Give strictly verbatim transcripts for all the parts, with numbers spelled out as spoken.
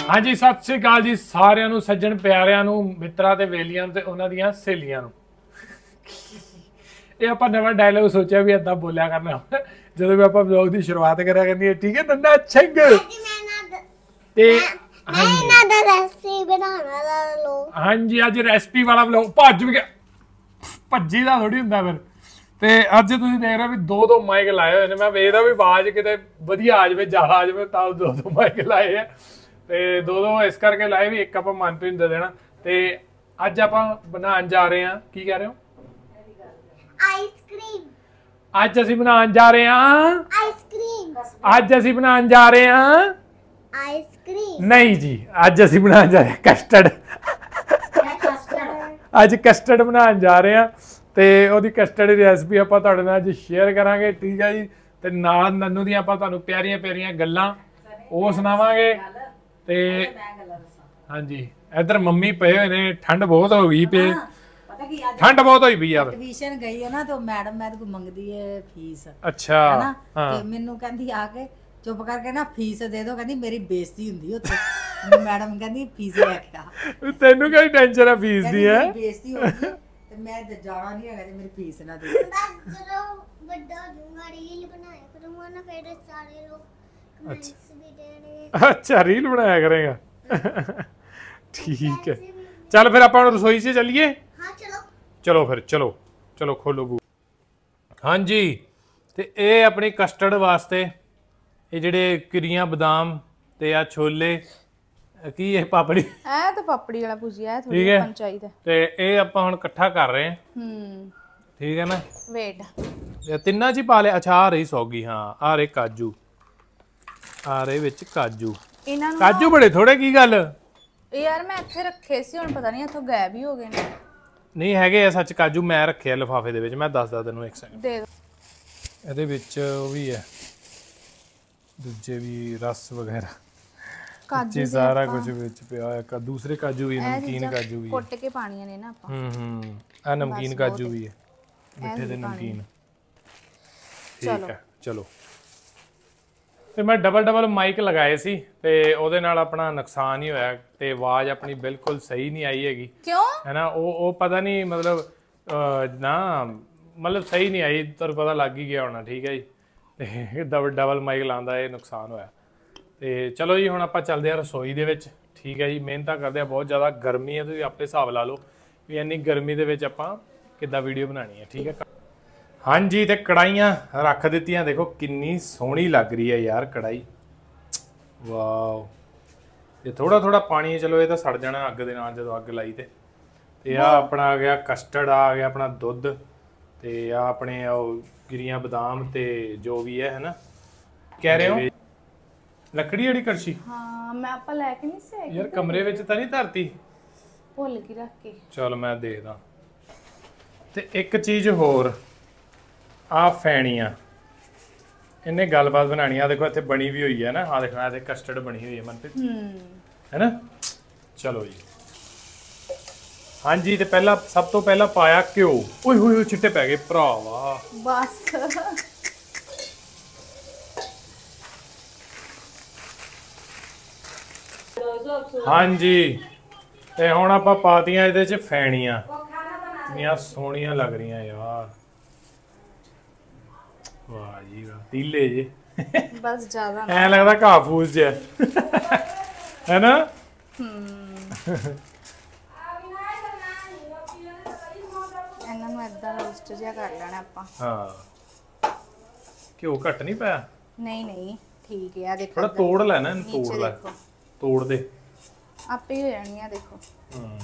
हाँ जी सत श्री अकाल जी सारिਆਂ ਨੂੰ सज्जन प्यारिਆਂ ਨੂੰ ਮਿੱਤਰਾਂ ਤੇ ਵੇਲੀਆਂ ਤੇ ਉਹਨਾਂ ਦੀਆਂ ਸਹੇਲੀਆਂ ਨੂੰ ਇਹ ਆਪਾਂ ਨਵਾਂ ਡਾਇਲੌਗ ਸੋਚਿਆ ਵੀ ਇਦਾਂ ਬੋਲਿਆ ਕਰਨਾ ਜਦੋਂ ਵੀ ਆਪਾਂ ਵਲੌਗ ਦੀ ਸ਼ੁਰੂਆਤ ਕਰਿਆ ਕਰਨੀ ਹੈ ਠੀਕ ਹੈ ਨੰਨਾ ਛੰਗ ਤੇ ਮੈਂ ਨਾ ਦਾ ਰੈਸਪੀ ਬਣਾਉਣਾ ਲਾ ਲੋ ਹਾਂਜੀ ਅੱਜ ਰੈਸਪੀ ਵਾਲਾ ਵਲੌਗ ਭੱਜ ਵੀ ਗਿਆ ਭੱਜੀ ਦਾ ਥੋੜੀ ਹੁੰਦਾ ਫਿਰ ਤੇ ਅੱਜ ਤੁਸੀਂ ਦੇਖ ਰਹੇ ਹੋ ਵੀ ਦੋ ਦੋ ਮਾਈਕ ਲਾਏ ਹੋਏ ਨੇ ਮੈਂ ਵੇਖਦਾ ਵੀ ਆਵਾਜ਼ ਕਿਤੇ ਵਧੀਆ ਆ ਜਾਵੇ ਜ਼ਿਆਦਾ ਆ ਜਾਵੇ ਤਾਂ ਦੋ ਦੋ ਮਾਈਕ ਲਾਏ ਆ ਤੇ ਦੋ ਦੋ ਇਸ ਕਰਕੇ ਲਾਏ ਵੀ ਇੱਕ ਆਪਾਂ ਮਨਪ੍ਰੀਤ ਨੂੰ ਦੇ ਦੇਣਾ ਤੇ ਅੱਜ ਆਪਾਂ ਬਣਾਉਣ ਜਾ ਰਹੇ ਹਾਂ ਕੀ ਕਹਿ ਰਹੇ ਹੋ ਆਈਸਕ੍ਰੀਮ ਅੱਜ ਅਸੀਂ ਬਣਾਉਣ ਜਾ ਰਹੇ ਹਾਂ ਆਈਸਕ੍ਰੀਮ ਅੱਜ ਅਸੀਂ ਬਣਾਉਣ ਜਾ ਰਹੇ ਹਾਂ ਆਈਸਕ੍ਰੀਮ ਨਹੀਂ ਜੀ ਅੱਜ ਅਸੀਂ ਬਣਾਉਣ ਜਾ ਰਹੇ ਹਾਂ ਕਸਟਰਡ ਅੱਜ ਕਸਟਰਡ ਬਣਾਉਣ ਜਾ ਰਹੇ ਹਾਂ ਤੇ ਉਹਦੀ ਕਸਟਰਡ ਦੀ ਰੈਸਪੀ ਆਪਾਂ ਤੁਹਾਡੇ ਨਾਲ ਅੱਜ ਸ਼ੇਅਰ ਕਰਾਂਗੇ ਠੀਕ ਹੈ ਜੀ ਤੇ ਨਾਲ ਨੰਨੂ ਦੀਆਂ ਆਪਾਂ ਤੁਹਾਨੂੰ ਪਿਆਰੀਆਂ ਪਿਆਰੀਆਂ ਗੱਲਾਂ ਉਹ ਸੁਣਾਵਾਂਗੇ ਤੇ ਹਾਂਜੀ ਇਧਰ ਮੰਮੀ ਪਏ ਹੋਏ ਨੇ ਠੰਡ ਬਹੁਤ ਹੋ ਗਈ ਪਏ ਪਤਾ ਕੀ ਅੱਜ ਠੰਡ ਬਹੁਤ ਹੋਈ ਪਈ ਯਾਰ ਟਿਊਸ਼ਨ ਗਈ ਹੈ ਨਾ ਤੇ ਮੈਡਮ ਮੇਰੇ ਕੋਲ ਮੰਗਦੀ ਹੈ ਫੀਸ ਅੱਛਾ ਹੈਨਾ ਹਾਂ ਤੇ ਮੈਨੂੰ ਕਹਿੰਦੀ ਆ ਕੇ ਚੁੱਪ ਕਰਕੇ ਨਾ ਫੀਸ ਦੇ ਦਿਓ ਕਹਿੰਦੀ ਮੇਰੀ ਬੇਇੱਜ਼ਤੀ ਹੁੰਦੀ ਉੱਥੇ ਮੈਡਮ ਕਹਿੰਦੀ ਫੀਸ ਲੈ ਕੇ ਆ ਤੈਨੂੰ ਕੋਈ ਟੈਨਸ਼ਨ ਆ ਫੀਸ ਦੀ ਹੈ ਮੇਰੀ ਬੇਇੱਜ਼ਤੀ ਹੋ ਗਈ ਤੇ ਮੈਂ ਜਾਣਾ ਨਹੀਂ ਹੈਗਾ ਜੇ ਮੇਰੀ ਫੀਸ ਨਾ ਦੇ ਬਸ ਜਦੋਂ ਵੱਡਾ ਦੂੰਗਾ ਰੀਲ ਬਣਾਇਆ ਕਰੂੰਗਾ ਨਾ ਫਿਰ ਸਾਰੇ ਲੋਕ ਕਮੈਂਟਸ ਵੀ ਦੇਣਗੇ ਅੱਛਾ ਰੀਲ ਬਣਾਇਆ ਕਰੇਗਾ ਠੀਕ ਹੈ ਚੱਲ ਫਿਰ ਆਪਾਂ ਰਸੋਈ 'ਚ ਚੱਲੀਏ ਹਾਂ ਚਲੋ ਚਲੋ ਫਿਰ ਚਲੋ ਚਲੋ ਖੋਲੋ ਬੂ ਹਾਂਜੀ ਤੇ ਇਹ ਆਪਣੀ ਕਸਟਰਡ ਵਾਸਤੇ ਇਹ ਜਿਹੜੇ ਕਿਰੀਆਂ ਬਦਾਮ ਤੇ ਆ ਛੋਲੇ ਕੀ ਇਹ ਪਾਪੜੀ ਇਹ ਤਾਂ ਪਾਪੜੀ ਵਾਲਾ ਭੁਜੀਆ ਹੈ ਠੀਕ ਥੋੜੀ ਹੈ ਚਾਹੀਦਾ ਤੇ ਇਹ ਆਪਾਂ ਹੁਣ ਇਕੱਠਾ ਕਰ ਰਹੇ ਹਾਂ ਹੂੰ ਠੀਕ ਹੈ ਨਾ ਵੇਟ ਇਹ ਤਿੰਨਾਂ 'ਚ ਹੀ ਪਾ ਲਿਆ ਅੱਛਾ ਆ ਰਹੀ ਸੌਗੀ ਹਾਂ ਆ ਰਹੇ ਕਾਜੂ ਆ ਰਹੇ ਵਿੱਚ ਕਾਜੂ ਇਹਨਾਂ ਨੂੰ ਕਾਜੂ ਬੜੇ ਥੋੜੇ ਕੀ ਗੱਲ ਇਹ ਯਾਰ ਮੈਂ ਇੱਥੇ ਰੱਖੇ ਸੀ ਹੁਣ ਪਤਾ ਨਹੀਂ ਇੱਥੋਂ ਗਾਇਬ ਹੀ ਹੋ ਗਏ ਨੇ ਨਹੀਂ ਹੈਗੇ ਆ ਸੱਚ ਕਾਜੂ ਮੈਂ ਰੱਖਿਆ ਲਿਫਾਫੇ ਦੇ ਵਿੱਚ ਮੈਂ ਦੱਸਦਾ ਤੈਨੂੰ ਇੱਕ ਸੈਕਿੰਡ ਦੇ ਦੋ ਇਹਦੇ ਵਿੱਚ ਉਹ ਵੀ ਹੈ ਦੂਜੇ ਵੀ ਰਸ ਵਗੈਰਾ ਕਾਜੂ ਜੀ ਸਾਰਾ ਕੁਝ ਵਿੱਚ ਪਿਆ ਹੋਇਆ ਕਾ ਦੂਸਰੇ ਕਾਜੂ ਵੀ ਨਮਕੀਨ ਕਾਜੂ ਵੀ ਕੁੱਟ ਕੇ ਪਾਣੀਆਂ ਨੇ ਨਾ ਆਪਾਂ ਹੂੰ ਹੂੰ ਆ ਨਮਕੀਨ ਕਾਜੂ ਵੀ ਹੈ ਮਿੱਠੇ ਦੇ ਨਮਕੀਨ ਠੀਕ ਹੈ ਚਲੋ ਤੇ ਮੈਂ ਡਬਲ ਡਬਲ ਮਾਈਕ ਲਗਾਏ ਸੀ ਤੇ ਉਹਦੇ ਨਾਲ ਆਪਣਾ ਨੁਕਸਾਨ ਹੀ ਹੋਇਆ ਤੇ ਆਵਾਜ਼ ਆਪਣੀ ਬਿਲਕੁਲ ਸਹੀ ਨਹੀਂ ਆਈ ਹੈਗੀ ਕਿਉਂ ਹੈਨਾ ਉਹ ਉਹ ਪਤਾ ਨਹੀਂ ਮਤਲਬ ਨਾ ਮਤਲਬ ਸਹੀ ਨਹੀਂ ਆਈ ਤੁਹਾਨੂੰ ਪਤਾ ਲੱਗ ਹੀ ਗਿਆ ਹੋਣਾ ਠੀਕ ਹੈ ਜੀ ਤੇ ਡਬਲ ਡਬਲ ਮਾਈਕ ਲਾਉਂਦਾ ਇਹ ਨੁਕਸਾਨ ਹੋਇਆ ਤੇ ਚਲੋ ਜੀ ਹੁਣ ਆਪਾਂ ਚੱਲਦੇ ਆ ਰਸੋਈ ਦੇ ਵਿੱਚ ਠੀਕ ਹੈ ਜੀ ਮਿਹਨਤਾਂ ਕਰਦੇ ਆ ਬਹੁਤ ਜ਼ਿਆਦਾ ਗਰਮੀ ਹੈ ਤੁਸੀਂ ਆਪੇ ਹਿਸਾਬ ਲਾ ਲਓ ਵੀ ਇੰਨੀ ਗਰਮੀ ਦੇ ਵਿੱਚ ਆਪਾਂ ਕਿੱਦਾਂ ਵੀਡੀਓ ਬਣਾਉਣੀ ਹੈ ਠੀਕ ਹੈ ਹਾਂਜੀ ਤੇ ਕੜਾਈਆਂ ਰੱਖ ਦਿੱਤੀਆਂ ਦੇਖੋ ਕਿੰਨੀ ਸੋਹਣੀ ਲੱਗ ਰਹੀ ਹੈ ਯਾਰ ਕੜਾਈ ਵਾਓ ਇਹ ਥੋੜਾ ਥੋੜਾ ਪਾਣੀ ਚਲੋ ਇਹ ਤਾਂ ਸੜ ਜਾਣਾ ਅੱਗ ਦੇ ਨਾਲ ਜਦੋਂ ਅੱਗ ਲਾਈ ਤੇ ਤੇ ਆ ਆਪਣਾ ਆ ਗਿਆ ਕਸਟਰਡ ਆ ਗਿਆ ਆਪਣਾ ਦੁੱਧ ਤੇ ਆ ਆਪਣੇ ਉਹ ਗਿਰੀਆਂ ਬਦਾਮ ਤੇ ਜੋ ਵੀ ਹੈ ਹੈਨਾ ਕਹਿ ਰਹੇ ਹੋ ਲੱਕੜੀ ਜਿਹੜੀ ਕੜਛੀ ਹਾਂ ਮੈਂ ਆਪਾਂ ਲੈ ਕੇ ਨਹੀਂ ਸੇ ਯਾਰ ਕਮਰੇ ਵਿੱਚ ਤਾਂ ਨਹੀਂ ਧਰਤੀ ਭੁੱਲ ਕੇ ਰੱਖ ਕੇ ਚਲ ਮੈਂ ਦੇਖਦਾ ਤੇ ਇੱਕ ਚੀਜ਼ ਹੋਰ ਆ ਫੈਣੀਆਂ ਇਹਨੇ ਗੱਲਬਾਤ ਬਣਾਣੀ ਆ ਦੇਖੋ ਇੱਥੇ ਬਣੀ ਵੀ ਹੋਈ ਹੈ ਨਾ ਆ ਦੇਖੋ ਇੱਥੇ ਕਸਟਰਡ ਬਣੀ ਹੋਈ ਹੈ ਮਨਪ੍ਰੀਤ ਹੂੰ ਹੈਨਾ ਚਲੋ ਜੀ ਹਾਂਜੀ ਤੇ ਪਹਿਲਾਂ ਸਭ ਤੋਂ ਪਹਿਲਾਂ ਪਾਇਆ ਘਿਓ ਓਏ ਹੋਏ ਛਿੱਟੇ ਪੈ ਗਏ ਭਰਾਵਾ ਬਸ ਹਾਂਜੀ ਤੇ ਹੁਣ ਆਪਾਂ ਪਾਤੀਆਂ ਇਹਦੇ ਚ ਫੈਣੀਆਂ ਕਿੰਨੀਆਂ ਸੋਹਣੀਆਂ ਲੱਗ ਰਹੀਆਂ ਯਾਰ ਵਾਹ ਜੀ ਵਾਹ ਤੀਲੇ ਜੇ ਬਸ ਜ਼ਿਆਦਾ ਐ ਲੱਗਦਾ ਘਾਹ ਫੂਸ ਜਿਹਾ ਹੈ ਨਾ ਇਹਨਾਂ ਨੂੰ ਏਦਾਂ ਰੋਸਟ ਜਿਹਾ ਕਰ ਲੈਣਾ ਆਪਾਂ ਹਾਂ ਘਿਓ ਘੱਟ ਨਹੀਂ ਪਾਇਆ ਨਹੀਂ ਨਹੀਂ ਠੀਕ ਹੈ ਆ ਦੇਖੋ ਥੋੜਾ ਤੋੜ ਲੈਣਾ ਇਹਨੂੰ ਨੀਚੇ ਤੋੜ ਲੈ ਦੇਖੋ ਤੋੜ ਦੇ ਆਪੇ ਹੀ ਹੋ ਜਾਣੀ ਆ ਦੇਖੋ ਹੂੰ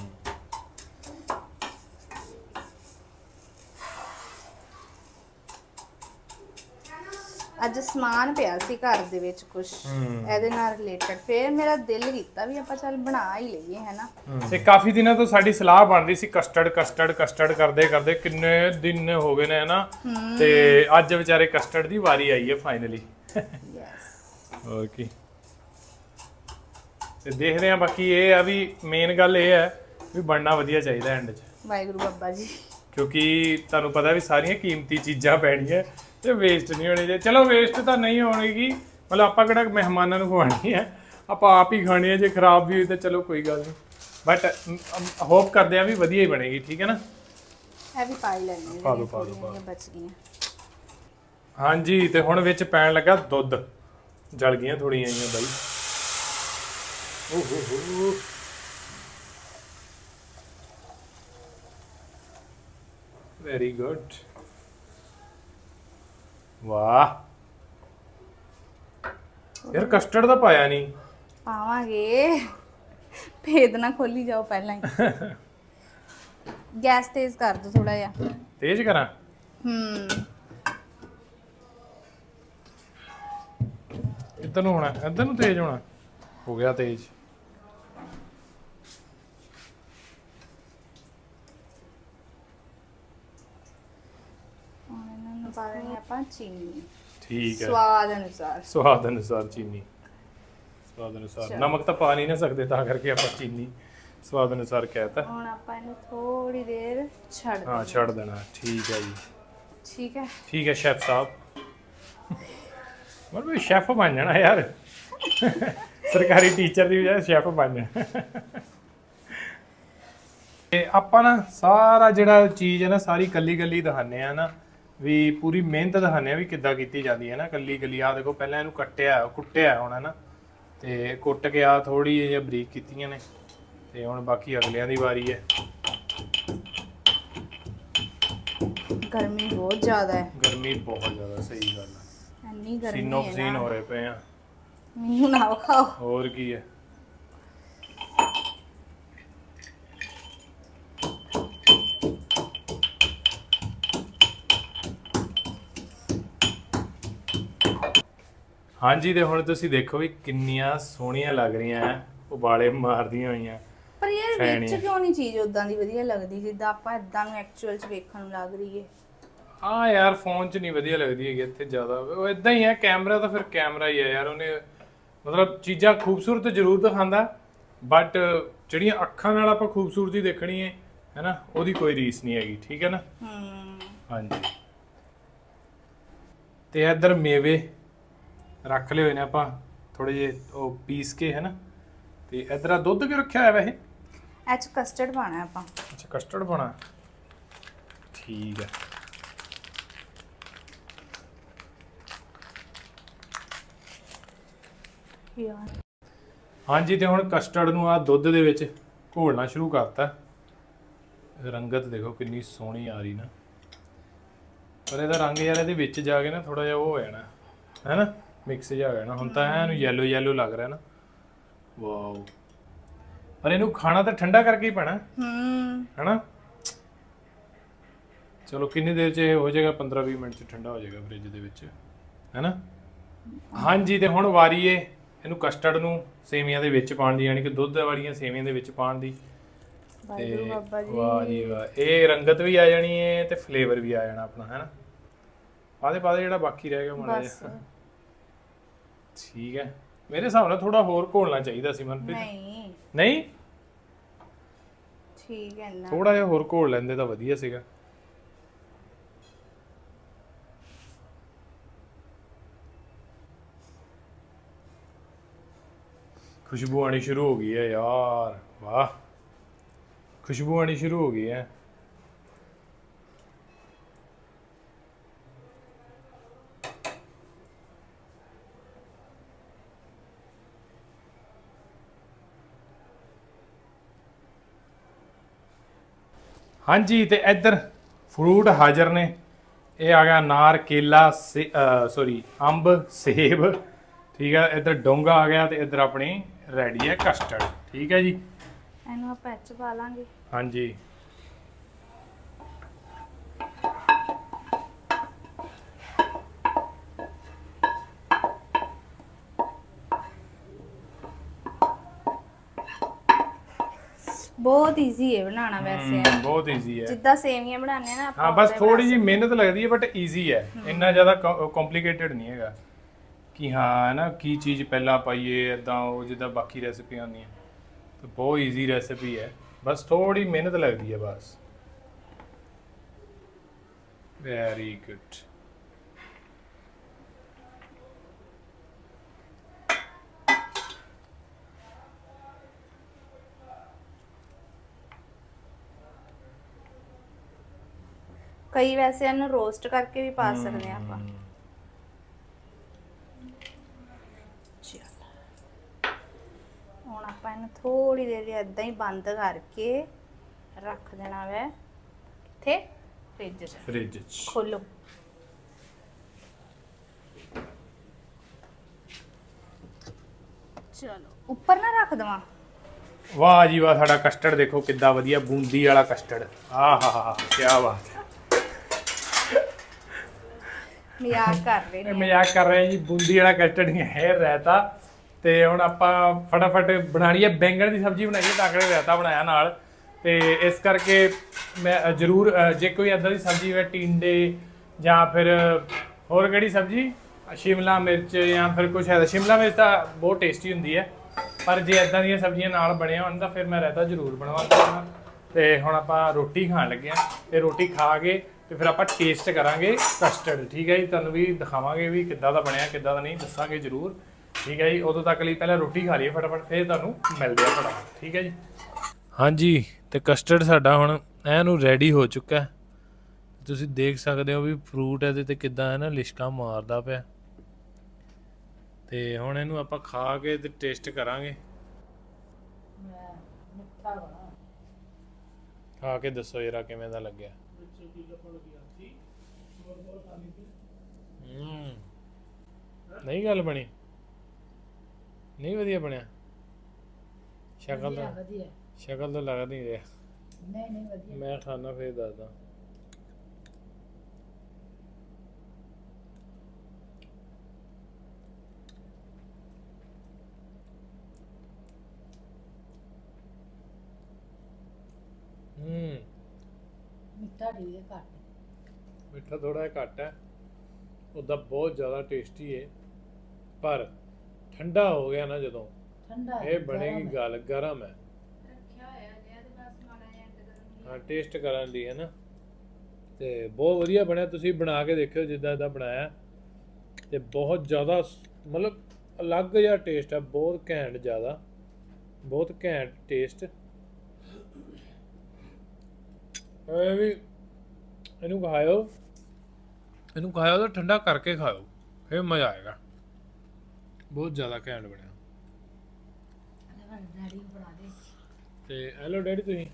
ਅੱਜ ਸਮਾਨ ਪਿਆ ਸੀ ਘਰ ਦੇ ਵਿੱਚ ਕੁਝ ਇਹਦੇ ਨਾਲ ਰਿਲੇਟਡ ਫਿਰ ਮੇਰਾ ਦਿਲ ਕੀਤਾ ਵੀ ਆਪਾਂ ਚੱਲ ਬਣਾ ਹੀ ਲਈਏ ਹੈਨਾ ਤੇ ਕਾਫੀ ਦਿਨਾਂ ਤੋਂ ਸਾਡੀ ਸਲਾਹ ਬਣ ਰਹੀ ਸੀ ਕਸਟਰਡ ਕਸਟਰਡ ਕਸਟਰਡ ਕਰਦੇ ਕਰਦੇ ਕਿੰਨੇ ਦਿਨ ਹੋ ਗਏ ਨੇ ਹੈਨਾ ਤੇ ਅੱਜ ਵਿਚਾਰੇ ਕਸਟਰਡ ਦੀ ਵਾਰੀ ਆਈ ਹੈ ਫਾਈਨਲੀ ਯੈਸ ਹੋਰ ਕੀ ਤੇ ਦੇਖਦੇ ਆ ਬਾਕੀ ਇਹ ਆ ਵੀ ਮੇਨ ਗੱਲ ਇਹ ਹੈ ਵੀ ਬਣਨਾ ਵਧੀਆ ਚਾਹੀਦਾ ਐਂਡ 'ਚ ਵਾਹਿਗੁਰੂ ਬਾਬਾ ਜੀ ਕਿਉਂਕਿ ਤੁਹਾਨੂੰ ਪਤਾ ਵੀ ਸਾਰੀਆਂ ਕੀਮਤੀ ਚੀਜ਼ਾਂ ਪੈਣੀਆਂ ਤੇ ਵੇਸਟ ਨਹੀਂ ਹੋਣੀ ਚਾਹੀਦੀ ਚਲੋ ਵੇਸਟ ਤਾਂ ਨਹੀਂ ਹੋਣੀਗੀ ਮਤਲਬ ਆਪਾਂ ਕਿਹੜਾ ਮਹਿਮਾਨਾਂ ਨੂੰ ਖਵਾਉਣੀ ਹੈ ਆਪਾਂ ਆਪ ਹੀ ਖਾਣੇ ਆ, ਜੇ ਖਰਾਬ ਵੀ ਹੋਈ ਤਾਂ ਚਲੋ ਕੋਈ ਗੱਲ ਨਹੀਂ, ਬਟ ਹੋਪ ਕਰਦੇ ਆ ਵੀ ਵਧੀਆ ਹੀ ਬਣੇਗੀ। ਠੀਕ ਹੈ ਨਾ, ਇਹ ਵੀ ਪਾਈ ਲੈਣੇ ਪਾ ਦੋ ਪਾ ਦੋ ਪਾ ਦਿਓ। ਬਚ ਗਈਆਂ। ਹਾਂਜੀ, ਤੇ ਹੁਣ ਵਿੱਚ ਪੈਣ ਲੱਗਾ ਦੁੱਧ। ਜਲ ਗਈਆਂ ਥੋੜੀਆਂ ਆਈਆਂ ਬਾਈ। ਓਹ ਹੋ ਹੋ, ਵੈਰੀ ਗੁੱਡ। ਵਾਹ ਯਾਰ, ਕਸਟਰਡ ਤਾਂ ਪਾਇਆ ਨਹੀਂ। ਪਾਵਾਂਗੇ, ਭੇਦ ਨਾ ਖੋਲੀ ਜਾਓ ਪਹਿਲਾਂ ਹੀ। ਗੈਸ ਤੇਜ਼ ਕਰ ਦੋ ਥੋੜਾ ਜਿਹਾ। ਤੇਜ਼ ਕਰਾਂ? ਹੂੰ, ਇੱਧਰ ਨੂੰ ਹੋਣਾ, ਇੱਧਰ ਨੂੰ ਤੇਜ਼ ਹੋਣਾ। ਹੋ ਗਿਆ ਤੇਜ਼। ਹੁਣ ਇਹਨਾਂ ਨੂੰ ਪਾ ਦੇਣੀ ਆਪਾਂ ਚੀਨੀ, ਠੀਕ ਹੈ, ਸਵਾਦ ਅਨੁਸਾਰ। ਸਵਾਦ ਅਨੁਸਾਰ ਚੀਨੀ। ਸਵਾਦ ਅਨੁਸਾਰ, ਨਮਕ ਤਾਂ ਪਾ ਨਹੀਂ ਨਾ ਸਕਦੇ, ਤਾਂ ਕਰਕੇ ਆਪਾਂ ਚੀਨੀ ਸਵਾਦ ਅਨੁਸਾਰ ਕਹਿਤਾ। ਹੁਣ ਆਪਾਂ ਇਹਨੂੰ ਥੋੜੀ ਦੇਰ ਛੱਡ ਹਾਂ, ਛੱਡ ਦੇਣਾ। ਠੀਕ ਹੈ ਜੀ, ਠੀਕ ਹੈ। ਠੀਕ ਹੈ ਸ਼ੈਫ ਸਾਹਿਬ। ਮਤਲਬ ਵੀ ਸ਼ੈਫ ਬਣ ਜਾਣਾ ਯਾਰ, ਸਰਕਾਰੀ ਟੀਚਰ ਦੀ ਬਜਾਏ ਸ਼ੈਫ ਬਣ ਜਾਣਾ। ਤੇ ਆਪਾਂ ਨਾ ਸਾਰਾ ਜਿਹੜਾ ਚੀਜ਼ ਹੈ ਨਾ, ਸਾਰੀ ਕੱਲੀ ਕੱਲੀ ਦਿਖਾਉਂਦੇ ਆ ਨਾ, ਵੀ ਪੂਰੀ ਮਿਹਨਤ ਦਿਖਾਉਂਦੇ ਆ ਵੀ ਕਿੱਦਾਂ ਕੀਤੀ ਜਾਂਦੀ ਹੈ ਨਾ, ਕੱਲੀ ਕੱਲੀ। ਆ ਦੇਖੋ, ਪਹਿਲਾਂ ਇਹਨੂੰ ਕੱਟਿਆ ਕੁੱਟਿਆ ਹੁਣ ਹੈ ਨਾ, ਤੇ ਕੁੱਟ ਕੇ ਆ ਥੋੜੀ ਜਿਹੀ ਬਰੀਕ ਕੀਤੀਆਂ ਨੇ, ਤੇ ਹੁਣ ਬਾਕੀ ਅਗਲਿਆਂ ਦੀ ਵਾਰੀ ਹੈ। ਗਰਮੀ ਬਹੁਤ ਜ਼ਿਆਦਾ ਹੈ। ਗਰਮੀ ਬਹੁਤ ਜ਼ਿਆਦਾ, ਸਹੀ ਗੱਲ ਹੈ। ਇੰਨੀ ਗਰਮੀ ਸੀਨੋ ਹੈ ਪਸੀਨ ਨਾ, ਹੋ ਰਹੇ ਪਏ ਆ। ਮੈਨੂੰ ਨਾ ਖਾਓ। ਹੋਰ ਕੀ ਹੈ। ਹਾਂਜੀ, ਤੇ ਹੁਣ ਤੁਸੀਂ ਦੇਖੋ ਵੀ ਕਿੰਨੀਆਂ ਸੋਹਣੀਆਂ ਲੱਗ ਰਹੀਆਂ ਐ, ਉਬਾਲੇ ਮਾਰਦੀਆਂ ਹੋਈਆਂ। ਪਰ ਯਾਰ ਫੈਣੀ ਵਿੱਚ ਕਿਉਂ ਨਹੀਂ ਚੀਜ਼ ਉਦਾਂ ਦੀ ਵਧੀਆ ਲੱਗਦੀ ਜਿੱਦਾਂ ਆਪਾਂ ਇਦਾਂ ਨੂੰ ਐਕਚੁਅਲ ਚ ਵੇਖਣ ਨੂੰ ਲੱਗ ਰਹੀ ਹੈ? ਹਾਂ ਯਾਰ, ਫੋਨ 'ਚ ਨਹੀਂ ਵਧੀਆ ਲੱਗਦੀ ਹੈਗੀ, ਇੱਥੇ ਜ਼ਿਆਦਾ ਉਹ ਇਦਾਂ ਹੀ ਹੈ। ਕੈਮਰਾ ਤਾਂ ਫਿਰ ਕੈਮਰਾ ਹੀ ਹੈ ਯਾਰ, ਉਹਨੇ ਮਤਲਬ ਚੀਜ਼ਾਂ ਖੂਬਸੂਰਤ ਜ਼ਰੂਰ ਦਿਖਾਉਂਦਾ, ਬਟ ਜਿਹੜੀਆਂ ਅੱਖਾਂ ਨਾਲ ਆਪਾਂ ਖੂਬਸੂਰਤੀ ਦੇਖਣੀ ਹੈ ਹੈ ਨਾ, ਉਹਦੀ ਕੋਈ ਰੀਸ ਨਹੀਂ ਹੈਗੀ। ਠੀਕ ਹੈ ਨਾ। ਹੂੰ, ਹਾਂਜੀ, ਤੇ ਇੱਧਰ ਮੇਵੇ ਰੱਖ ਲਏ ਹੋਏ ਨੇ ਆਪਾਂ ਥੋੜੇ ਜਿਹੇ, ਉਹ ਪੀਸ ਕੇ ਹੈ ਨਾ। ਤੇ ਇੱਧਰ ਆ ਦੁੱਧ ਕਿਉਂ ਰੱਖਿਆ ਹੋਇਆ ਵੈਸੇ? ਇਹ ਚ ਕਸਟਰਡ ਪਾਣਾ ਆਪਾਂ। ਅੱਛਾ, ਕਸਟਰਡ ਪਾਉਣਾ, ਠੀਕ ਹੈ। ਯਾਰ ਹਾਂਜੀ, ਤੇ ਹੁਣ ਕਸਟਰਡ ਨੂੰ ਆ ਦੁੱਧ ਦੇ ਵਿੱਚ ਘੋਲਣਾ ਸ਼ੁਰੂ ਕਰਤਾ। ਰੰਗਤ ਦੇਖੋ ਕਿੰਨੀ ਸੋਹਣੀ ਆ ਰਹੀ ਨਾ, ਪਰ ਇਹਦਾ ਰੰਗ ਯਾਰ ਇਹਦੇ ਵਿੱਚ ਜਾ ਕੇ ਨਾ ਥੋੜਾ ਜਿਹਾ ਉਹ ਹੋ ਜਾਣਾ ਹੈ ਨਾ, ਮਿਕਸ ਜਿਹਾ ਹੋ ਜਾਣਾ। ਹੁਣ ਤਾਂ ਇਹਨੂੰ ਯੈਲੋ ਯੈਲੋ ਲੱਗ ਰਿਹਾ ਨਾ। ਵਾਓ, ਪਰ ਇਹਨੂੰ ਖਾਣਾ ਤਾਂ ਠੰਡਾ ਕਰਕੇ ਹੀ ਪੈਣਾ ਹੂੰ, ਹੈਨਾ। ਚਲੋ, ਕਿੰਨੀ ਦੇਰ 'ਚ ਇਹ ਹੋ ਜਾਏਗਾ? ਪੰਦਰਾਂ ਵੀਹ ਮਿੰਟ 'ਚ ਠੰਡਾ ਹੋ ਜਾਏਗਾ ਫ੍ਰਿਜ ਦੇ ਵਿੱਚ, ਹੈਨਾ। ਹਾਂਜੀ, ਤੇ ਹੁਣ ਵਾਰੀ ਏ ਇਹਨੂੰ ਕਸਟਰਡ ਨੂੰ ਸੇਵੀਆਂ ਦੇ ਵਿੱਚ ਪਾਉਣ ਦੀ, ਯਾਨੀ ਕਿ ਦੁੱਧ ਵਾਲੀਆਂ ਸੇਵੀਆਂ ਦੇ ਵਿੱਚ ਪਾਉਣ ਦੀ। ਤੇ ਵਾਹ ਜੀ ਵਾਹ, ਇਹ ਰੰਗਤ ਵੀ ਆ ਜਾਣੀ ਹੈ ਤੇ ਫਲੇਵਰ ਵੀ ਆ ਜਾਣਾ ਆਪਣਾ, ਹੈਨਾ। ਪਾਦੇ ਪਾਦੇ ਜਿਹੜਾ ਬਾਕੀ ਰਹਿ ਗਿਆ ਮਾੜਾ ਜਿਹਾ। ਠੀਕ ਹੈ, ਮੇਰੇ ਹਿਸਾਬ ਨਾਲ ਥੋੜਾ ਹੋਰ ਘੋਲਣਾ ਚਾਹੀਦਾ ਸੀ ਮਨਪ੍ਰੀਤ। ਨਹੀਂ ਨਹੀਂ, ਠੀਕ ਹੈ ਨਾ, ਥੋੜਾ ਜਿਹਾ ਹੋਰ ਘੋਲ ਲੈਂਦੇ ਤਾਂ ਵਧੀਆ ਸੀਗਾ। ਖੁਸ਼ਬੂ ਆਣੀ ਸ਼ੁਰੂ ਹੋ ਗਈ ਹੈ ਯਾਰ, ਵਾਹ, ਖੁਸ਼ਬੂ ਆਣੀ ਸ਼ੁਰੂ ਹੋ ਗਈ ਹੈ। ਹਾਂਜੀ, ਤੇ ਇੱਧਰ ਫਰੂਟ ਹਾਜ਼ਰ ਨੇ। ਇਹ ਆ ਗਿਆ ਅਨਾਰ, ਕੇਲਾ, ਸੌਰੀ ਅੰਬ, ਸੇਬ। ਠੀਕ ਹੈ, ਇੱਧਰ ਡੋਂਗਾ ਆ ਗਿਆ, ਤੇ ਇੱਧਰ ਆਪਣੀ ਰੈਡੀ ਹੈ ਕਸਟਰਡ। ਠੀਕ ਹੈ ਜੀ, ਇਹਨੂੰ ਆਪਾਂ ਇੱਚ ਪਾ ਲਾਂਗੇ। ਹਾਂਜੀ, ਬਹੁਤ ਈਜ਼ੀ ਹੈ ਬਣਾਉਣਾ ਵੈਸੇ। ਹਮ, ਬਹੁਤ ਈਜ਼ੀ ਹੈ। ਜਿੱਦਾਂ ਸੇਵੀਆਂ ਬਣਾਉਂਦੇ ਆ ਨਾ ਆਪਾਂ, ਹਾਂ, ਬਸ ਉਦਾਂ ਹੀ ਥੋੜੀ ਬਣਾ ਜਿਹੀ ਮਿਹਨਤ ਲੱਗਦੀ ਹੈ, ਬਟ ਈਜ਼ੀ ਹੈ। ਇੰਨਾ ਜ਼ਿਆਦਾ ਕੰਪਲਿਕੇਟਡ ਨਹੀਂ ਹੈਗਾ ਕਿ ਹਾਂ ਹੈ ਨਾ, ਕੀ ਚੀਜ਼ ਪਹਿਲਾਂ ਪਾਈਏ ਇਦਾਂ, ਉਹ ਜਿੱਦਾਂ ਬਾਕੀ ਰੈਸਿਪੀਆਂ ਹੁੰਦੀਆਂ। ਤੇ ਬਹੁਤ ਈਜ਼ੀ ਰੈਸਿਪੀ ਹੈ, ਬਸ ਥੋੜੀ ਮਿਹਨਤ ਲੱਗਦੀ ਹੈ ਬਸ। Very good. ਕਈ ਵੈਸੇ ਇਹਨੂੰ ਰੋਸਟ ਕਰਕੇ ਵੀ ਪਾ ਸਕਦੇ ਆ ਆਪਾਂ। ਹੁਣ ਆਪਾਂ ਇਹਨੂੰ ਥੋੜੀ ਦੇਰ ਲਈ ਏਦਾਂ ਹੀ ਬੰਦ ਕਰਕੇ ਰੱਖ ਦੇਣਾ ਵੈ ਕਿੱਥੇ ਫ੍ਰਿਜ 'ਚ। ਫ੍ਰਿਜ 'ਚ ਖੋਲੋ। ਚਲੋ ਉੱਪਰ ਨਾ ਰੱਖ ਦਵਾਂ। ਵਾਹ ਜੀ ਵਾਹ, ਸਾਡਾ ਕਸਟਰਡ ਦੇਖੋ ਕਿੱਦਾਂ ਵਧੀਆ, ਬੂੰਦੀ ਵਾਲਾ ਕਸਟਰਡ। ਆਹ ਹਾ ਹਾ ਕੀ ਬਾਤ ਹੈ। ਮਜ਼ਾਕ ਕਰ ਰਹੇ ਇਹ ਨੇ। ਮਜ਼ਾਕ ਕਰ ਰਹੇ ਜੀ, ਬੂੰਦੀ ਵਾਲਾ ਕਸਟਰਡ ਨਹੀਂ ਹੈ, ਰਾਇਤਾ। ਤੇ ਹੁਣ ਆਪਾਂ ਫਟਾਫਟ ਬਣਾਣੀ ਹੈ ਬੈਂਗਣ ਦੀ ਸਬਜ਼ੀ ਬਣਾਈ ਹੈ, ਤਾਕੜੇ ਰਾਇਤਾ ਬਣਾਇਆ ਨਾਲ। ਤੇ ਇਸ ਕਰਕੇ ਮੈਂ ਜ਼ਰੂਰ ਜੇ ਕੋਈ ਇੱਦਾਂ ਦੀ ਸਬਜ਼ੀ ਹੋਵੇ, ਟਿੰਡੇ ਜਾਂ ਫਿਰ ਹੋਰ ਕਿਹੜੀ ਸਬਜ਼ੀ, ਸ਼ਿਮਲਾ ਮਿਰਚ ਜਾਂ ਫਿਰ ਕੁਛ ਹੈ, ਸ਼ਿਮਲਾ ਮਿਰਚ ਤਾਂ ਬਹੁਤ ਟੇਸਟੀ ਹੁੰਦੀ ਹੈ, ਪਰ ਜੇ ਇੱਦਾਂ ਦੀਆਂ ਸਬਜ਼ੀਆਂ ਨਾਲ ਬਣੀਆਂ ਹੋਣ ਤਾਂ ਫਿਰ ਮੈਂ ਰਾਇਤਾ ਜ਼ਰੂਰ ਬਣਵਾਉਂਦਾ ਹਾਂ। ਤੇ ਹੁਣ ਆਪਾਂ ਰੋਟੀ ਖਾਣ ਲੱਗੇ ਹਾਂ, ਤੇ ਰੋਟੀ ਖਾ ਕੇ ਤੇ ਫਿਰ ਆਪਾਂ ਟੇਸਟ ਕਰਾਂਗੇ ਕਸਟਰਡ। ਠੀਕ ਹੈ ਜੀ, ਤੁਹਾਨੂੰ ਵੀ ਦਿਖਾਵਾਂਗੇ ਵੀ ਕਿੱਦਾਂ ਦਾ ਬਣਿਆ, ਕਿੱਦਾਂ ਦਾ ਨਹੀਂ, ਦੱਸਾਂਗੇ ਜ਼ਰੂਰ। ਠੀਕ ਹੈ ਜੀ, ਉਦੋਂ ਤੱਕ ਲਈ ਪਹਿਲਾਂ ਰੋਟੀ ਖਾ ਲਈਏ ਫਟਾਫਟ, ਫਿਰ ਤੁਹਾਨੂੰ ਮਿਲਦੇ ਆ ਫਟਾਫਟ। ਠੀਕ ਹੈ ਜੀ। ਹਾਂਜੀ, ਤੇ ਕਸਟਰਡ ਸਾਡਾ ਹੁਣ ਐਨੂੰ ਰੈਡੀ ਹੋ ਚੁੱਕਾ ਹੈ। ਤੁਸੀਂ ਦੇਖ ਸਕਦੇ ਹੋ ਵੀ ਫਰੂਟ ਇਹਦੇ ਤੇ ਕਿੱਦਾਂ ਹੈ ਨਾ ਲਿਸ਼ਕਾ ਮਾਰਦਾ ਪਿਆ। ਤੇ ਹੁਣ ਇਹਨੂੰ ਆਪਾਂ ਖਾ ਕੇ ਤੇ ਟੇਸਟ ਕਰਾਂਗੇ। ਖਾ ਕੇ ਦੱਸੋ ਯਾਰਾ ਕਿਵੇਂ ਦਾ ਲੱਗਿਆ। ਹੂੰ, ਨਹੀਂ ਗੱਲ ਬਣੀ, ਨਹੀਂ ਵਧੀਆ ਬਣਿਆ। ਸ਼ਕਲ ਤਾਂ ਵਧੀਆ, ਸ਼ਕਲ ਤਾਂ ਲੱਗ ਨਹੀਂ ਰਿਹਾ। ਨਹੀਂ ਨਹੀਂ ਵਧੀਆ। ਮੈਂ ਖਾਣਾ ਫਿਰ ਦੱਸਦਾ। ਹੂੰ, ਮਿੱਠਾ ਢੀਲੇ ਘੱਟ, ਮਿੱਠਾ ਥੋੜਾ ਜਿਹਾ ਘੱਟ ਹੈ, ਉਹਦਾ ਬਹੁਤ ਜ਼ਿਆਦਾ ਟੇਸਟੀ ਹੈ, ਪਰ ਠੰਡਾ ਹੋ ਗਿਆ ਨਾ ਜਦੋਂ ਠੰਡਾ ਇਹ ਬਣੇਗੀ ਗੱਲ ਗਰਮ ਹੈ। ਰੱਖਿਆ ਹੋਇਆ ਜਿਆ ਤੇ ਬਸ ਮਾੜਾ ਜਿਹਾ ਐਂਡ ਕਰਨ ਹਾਂ, ਟੇਸਟ ਕਰਨ ਲਈ ਹੈ ਨਾ। ਤੇ ਬਹੁਤ ਵਧੀਆ ਬਣਿਆ, ਤੁਸੀਂ ਬਣਾ ਕੇ ਦੇਖਿਓ ਜਿੱਦਾਂ ਦਾ ਬਣਾਇਆ। ਤੇ ਬਹੁਤ ਜ਼ਿਆਦਾ ਮਤਲਬ ਅਲੱਗ ਜਿਹਾ ਟੇਸਟ ਹੈ, ਬਹੁਤ ਘੈਂਟ, ਜ਼ਿਆਦਾ ਬਹੁਤ ਘੈਂਟ ਟੇਸਟ। ਇਹ ਵੀ ਇਹਨੂੰ ਖਾਇਓ, ਇਹਨੂੰ ਖਾਇਓ ਤਾਂ ਠੰਡਾ ਕਰਕੇ ਖਾਓ, ਫਿਰ ਮਜ਼ਾ ਆਏਗਾ। ਬਹੁਤ ਜ਼ਿਆਦਾ ਘੈਂਟ ਬਣਿਆ। ਡੈਡੀ ਬਣਾ ਦੇ। ਤੇ ਹੈਲੋ ਡੈਡੀ, ਤੁਸੀਂ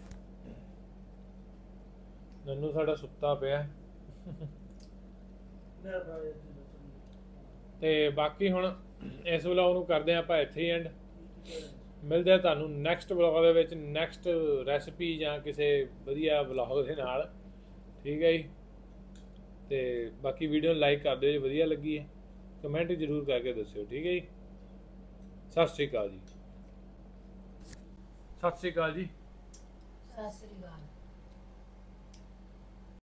ਨੰਨੂ ਸਾਡਾ ਸੁੱਤਾ ਪਿਆ। ਤੇ ਬਾਕੀ ਹੁਣ ਇਸ ਵਲੌਗ ਨੂੰ ਕਰਦੇ ਆਪਾਂ ਇੱਥੇ ਹੀ ਐਂਡ। ਮਿਲਦੇ ਆ ਤੁਹਾਨੂੰ ਨੈਕਸਟ ਵਲੌਗ ਦੇ ਵਿੱਚ, ਨੈਕਸਟ ਰੈਸਪੀ ਜਾਂ ਕਿਸੇ ਵਧੀਆ ਵਲੌਗ ਦੇ ਨਾਲ। ਠੀਕ ਹੈ ਜੀ। ਤੇ ਬਾਕੀ ਵੀਡੀਓ ਨੂੰ ਲਾਈਕ ਕਰ ਦਿਓ ਜੇ ਵਧੀਆ ਲੱਗੀ ਹੈ, ਕਮੈਂਟ ਜ਼ਰੂਰ ਕਰਕੇ ਦੱਸਿਓ। ਠੀਕ ਹੈ ਜੀ। ਸਤਿ ਸ਼੍ਰੀ ਅਕਾਲ ਜੀ। ਸਤਿ ਸ਼੍ਰੀ ਅਕਾਲ ਜੀ। ਸਤਿ ਸ੍ਰੀ ਅਕਾਲ।